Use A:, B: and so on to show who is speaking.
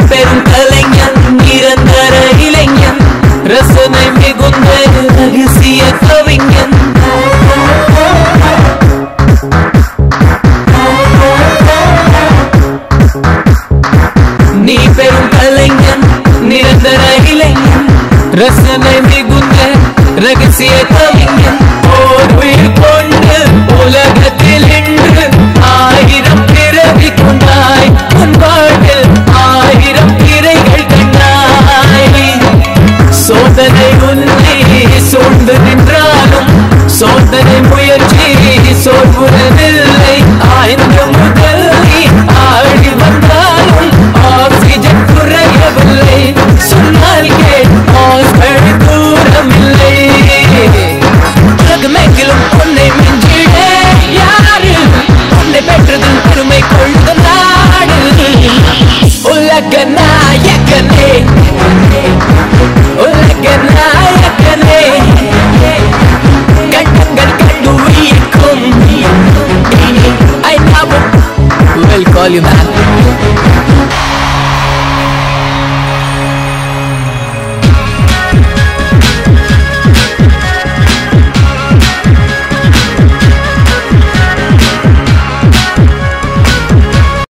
A: பெரும் கலைஞன் நிரந்தர இளைஞன் ரசனை மிகுந்த ரகசிய கவிஞன் நீ பெரும் கலைஞன் நிரந்தர இளைஞன் ரசனை மிகுந்த ரகசிய கவிஞன் ஓர் உயிர் கொண்டு உலகத்தில் இன்று 1000 பிறவி கொண்டாய் உன் வாழ்வில் 1000 பிறைகள் கண்டாய் சோதனை உன்னை சூழ்ந்து நின்றாலும் சோதனை முயற்சி சோர்வுறவில்லை ஆய்ந்து முதல் நீ ஆடி வந்தாலும் ஆக்சிஜன் குறையவில்லை சொன்னால் கேட்கள் தூரமில்லை உலகமெங்கிலும் உன்னை மிஞ்சிட யாரு உன்னை பெற்றதின் பெருமை கொள்ளுத நாடு உலக நாயகனே உலக நாயகனே கண்டங்கள் கண்டு உயிர்க்கும் I know we'll call you man